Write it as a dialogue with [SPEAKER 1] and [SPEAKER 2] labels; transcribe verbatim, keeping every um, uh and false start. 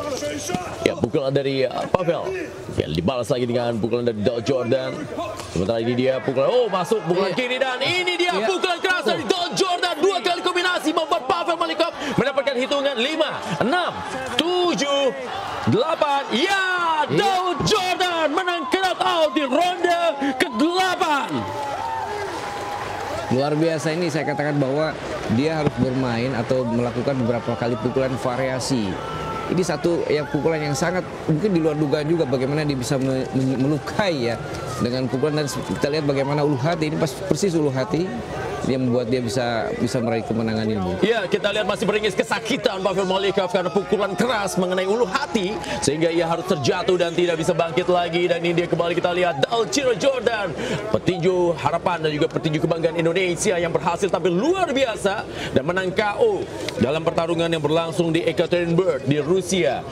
[SPEAKER 1] Ya, pukulan dari uh, Pavel. Ya, dibalas lagi dengan pukulan dari Dal Jordan. Sementara ini dia pukulan, oh masuk pukulan kiri, dan ini dia pukulan keras dari Dal Jordan. Dua kali kombinasi membuat Pavel Malikov mendapatkan hitungan lima, enam, tujuh, delapan. Ya, Dal Jordan menang knockout di ronde kedelapan.
[SPEAKER 2] Luar biasa, ini saya katakan bahwa dia harus bermain atau melakukan beberapa kali pukulan variasi. Ini satu yang pukulan yang sangat mungkin di luar dugaan juga bagaimana dia bisa melukai ya dengan pukulan, dan kita lihat bagaimana ulu hati ini pas persis ulu hati yang membuat dia bisa bisa meraih kemenangan ini.
[SPEAKER 1] Ya, kita lihat masih beringis kesakitan Pavel Malikov karena pukulan keras mengenai ulu hati sehingga ia harus terjatuh dan tidak bisa bangkit lagi. Dan ini dia kembali kita lihat Dal Jordan, petinju harapan dan juga petinju kebanggaan Indonesia yang berhasil tampil luar biasa dan menang K O dalam pertarungan yang berlangsung di Ekaterinburg di Rusia